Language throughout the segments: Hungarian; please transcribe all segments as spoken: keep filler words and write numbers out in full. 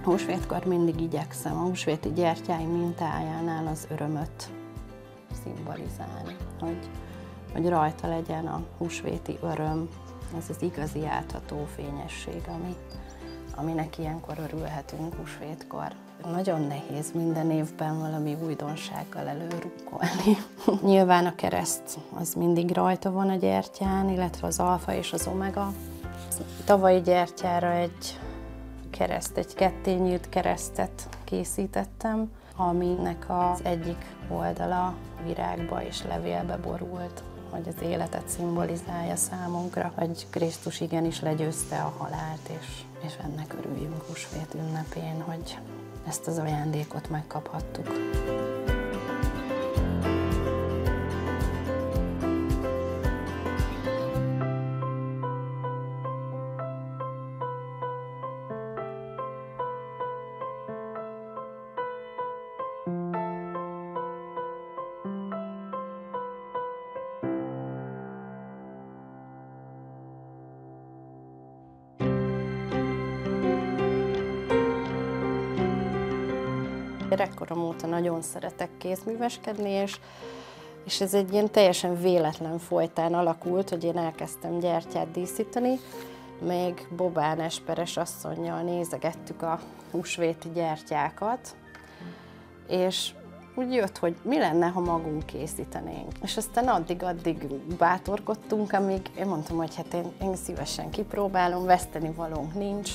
Húsvétkor mindig igyekszem a húsvéti gyertyáim mintájánál az örömöt szimbolizálni, hogy, hogy rajta legyen a húsvéti öröm, ez az igazi átható fényesség, ami, aminek ilyenkor örülhetünk húsvétkor. Nagyon nehéz minden évben valami újdonsággal előrukkolni. Nyilván a kereszt az mindig rajta van a gyertyán, illetve az alfa és az omega. Tavalyi gyertyára egy kereszt, egy ketté nyílt keresztet készítettem, aminek az egyik oldala virágba és levélbe borult, hogy az életet szimbolizálja számunkra, hogy Krisztus igenis legyőzte a halált, és, és ennek örüljünk húsvét ünnepén, hogy ezt az ajándékot megkaphattuk. Gyerekkorom óta nagyon szeretek kézműveskedni, és, és ez egy ilyen teljesen véletlen folytán alakult, hogy én elkezdtem gyertyát díszíteni. Még Bobán Esperes asszonnyal nézegettük a húsvéti gyertyákat, és úgy jött, hogy mi lenne, ha magunk készítenénk. És aztán addig-addig bátorkodtunk, amíg én mondtam, hogy hát én, én szívesen kipróbálom, vesztenivalónk nincs.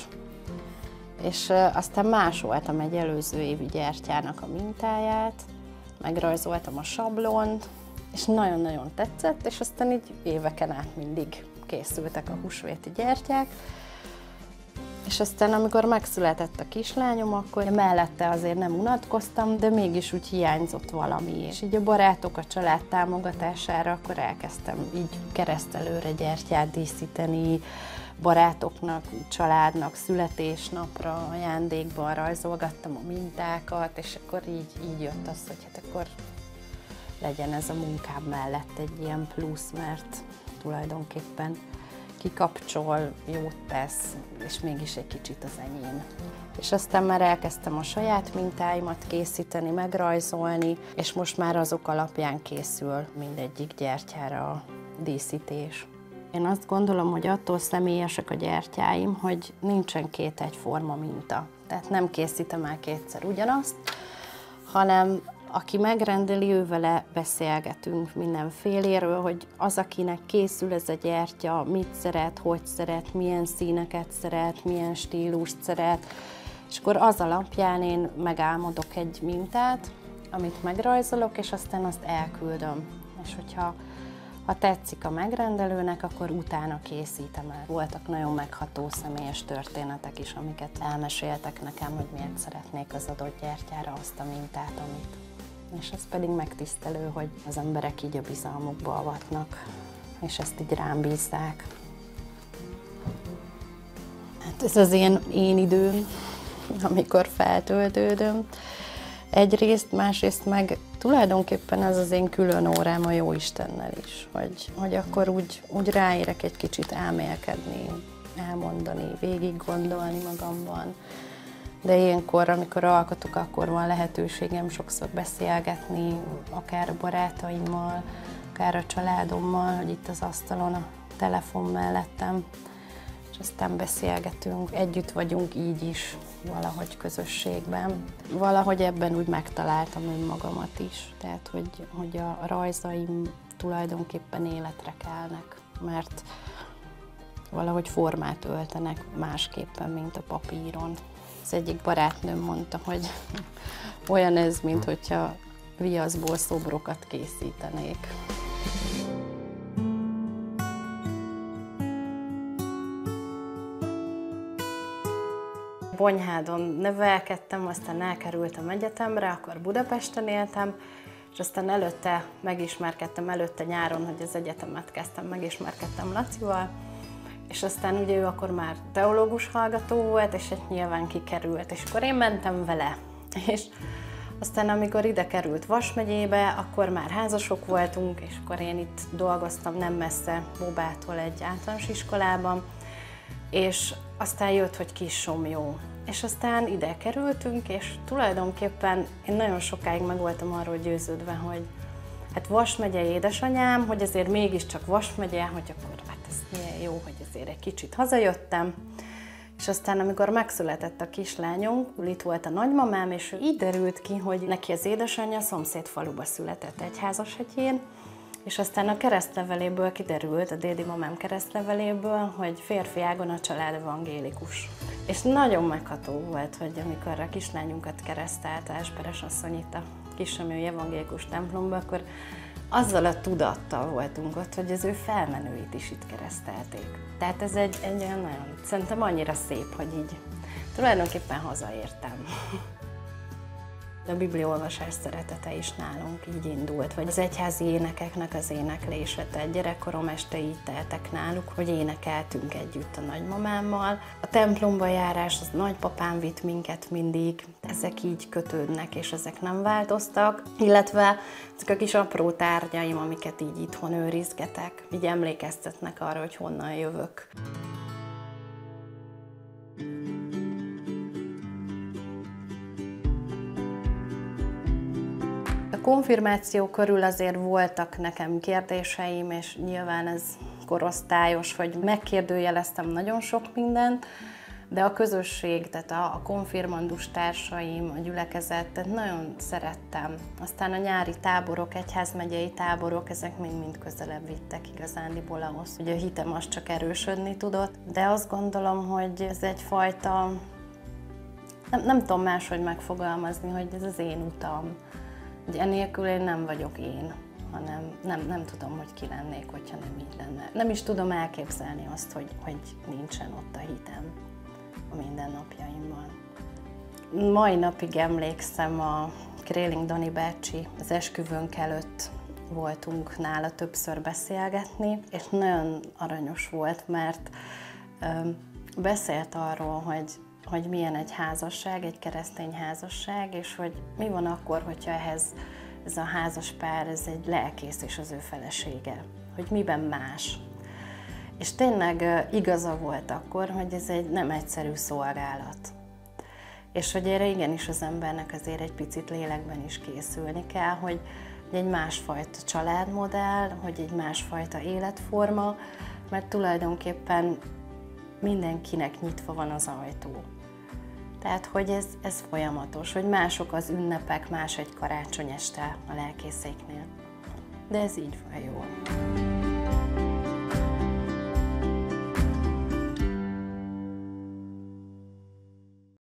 És aztán másoltam egy előző évi gyertyának a mintáját, megrajzoltam a sablont, és nagyon-nagyon tetszett, és aztán így éveken át mindig készültek a húsvéti gyertyák. És aztán, amikor megszületett a kislányom, akkor mellette azért nem unatkoztam, de mégis úgy hiányzott valami. És így a barátok, a család támogatására akkor elkezdtem így keresztelőre gyertyát díszíteni, barátoknak, családnak, születésnapra, ajándékban rajzolgattam a mintákat, és akkor így, így jött az, hogy hát akkor legyen ez a munkám mellett egy ilyen plusz, mert tulajdonképpen kikapcsol, jót tesz, és mégis egy kicsit az enyém. És aztán már elkezdtem a saját mintáimat készíteni, megrajzolni, és most már azok alapján készül mindegyik gyertyára a díszítés. Én azt gondolom, hogy attól személyesek a gyertyáim, hogy nincsen két egyforma minta. Tehát nem készítem el kétszer ugyanazt, hanem aki megrendeli, ővele beszélgetünk mindenféléről, hogy az, akinek készül ez a gyertya, mit szeret, hogy szeret, milyen színeket szeret, milyen stílust szeret, és akkor az alapján én megálmodok egy mintát, amit megrajzolok, és aztán azt elküldöm. És hogyha ha tetszik a megrendelőnek, akkor utána készítem el. Voltak nagyon megható személyes történetek is, amiket elmeséltek nekem, hogy miért szeretnék az adott gyertyára azt a mintát, amit. És ez pedig megtisztelő, hogy az emberek így a bizalmukba avatnak, és ezt így rám bízzák. Hát ez az én, én időm, amikor feltöltődöm. Egyrészt, másrészt meg tulajdonképpen ez az én külön órám a Jóistennel is, hogy, hogy akkor úgy, úgy ráérek egy kicsit elmélkedni, elmondani, végig gondolni magamban. De ilyenkor, amikor alkotok, akkor van lehetőségem sokszor beszélgetni, akár a barátaimmal, akár a családommal, hogy itt az asztalon a telefon mellettem, és aztán beszélgetünk, együtt vagyunk így is, valahogy közösségben. Valahogy ebben úgy megtaláltam önmagamat is, tehát hogy, hogy a rajzaim tulajdonképpen életre kelnek, mert valahogy formát öltenek másképpen, mint a papíron. Az egyik barátnőm mondta, hogy olyan ez, mint hogyha viaszból szobrokat készítenék. Bonyhádon nevelkedtem, aztán elkerültem egyetemre, akkor Budapesten éltem, és aztán előtte megismerkedtem, előtte nyáron, hogy az egyetemet kezdtem, megismerkedtem Lacival, és aztán ugye ő akkor már teológus hallgató volt, és hát nyilván kikerült, és akkor én mentem vele. És aztán amikor ide került Vas megyébe, akkor már házasok voltunk, és akkor én itt dolgoztam nem messze Bobától egy általános iskolában, és aztán jött, hogy Kissomlyó. És aztán ide kerültünk, és tulajdonképpen én nagyon sokáig meg voltam arról győződve, hogy hát Vas megye édesanyám, hogy azért mégiscsak Vas megye, hogy akkor hát ez milyen jó, hogy azért egy kicsit hazajöttem. És aztán, amikor megszületett a kislányunk, itt volt a nagymamám, és így derült ki, hogy neki az édesanyja szomszéd faluba született Egyházashegyén, és aztán a keresztleveléből kiderült, a dédi mamám keresztleveléből, hogy férfi ágon a család evangélikus. És nagyon megható volt, hogy amikor a kislányunkat keresztelte Esperes asszony itt a Kisömjői evangélikus templomba, akkor azzal a tudattal voltunk ott, hogy az ő felmenőit is itt keresztelték. Tehát ez egy, egy olyan nagyon, szerintem annyira szép, hogy így tulajdonképpen hazaértem. A bibliaolvasás szeretete is nálunk így indult, vagy az egyházi énekeknek az éneklése, tehát gyerekkorom este így teltek náluk, hogy énekeltünk együtt a nagymamámmal. A templomba járás, az nagypapám vitt minket mindig, ezek így kötődnek, és ezek nem változtak, illetve ezek a kis apró tárgyaim, amiket így itthon őrizgetek, így emlékeztetnek arra, hogy honnan jövök. A konfirmáció körül azért voltak nekem kérdéseim, és nyilván ez korosztályos, hogy megkérdőjeleztem nagyon sok mindent, de a közösség, tehát a konfirmandus társaim, a gyülekezet, tehát nagyon szerettem. Aztán a nyári táborok, egyházmegyei táborok, ezek mind-mind közelebb vittek igazándiból ahhoz, hogy a hitem az csak erősödni tudott, de azt gondolom, hogy ez egyfajta, nem, nem tudom máshogy megfogalmazni, hogy ez az én utam. Enélkül én nem vagyok én, hanem nem, nem tudom, hogy ki lennék, hogyha nem így lenne. Nem is tudom elképzelni azt, hogy, hogy nincsen ott a hitem a mindennapjaimban. Mai napig emlékszem, a Kréling Dani bácsi, az esküvőnk előtt voltunk nála többször beszélgetni, és nagyon aranyos volt, mert ö, beszélt arról, hogy hogy milyen egy házasság, egy keresztény házasság, és hogy mi van akkor, hogyha ehhez ez a házas pár, ez egy lelkész és az ő felesége, hogy miben más. És tényleg igaza volt akkor, hogy ez egy nem egyszerű szolgálat. És hogy erre igenis az embernek azért egy picit lélekben is készülni kell, hogy egy másfajta családmodell, hogy egy másfajta életforma, mert tulajdonképpen mindenkinek nyitva van az ajtó. Tehát, hogy ez, ez folyamatos, hogy mások az ünnepek, más egy karácsony este a lelkészéknél. De ez így van jól.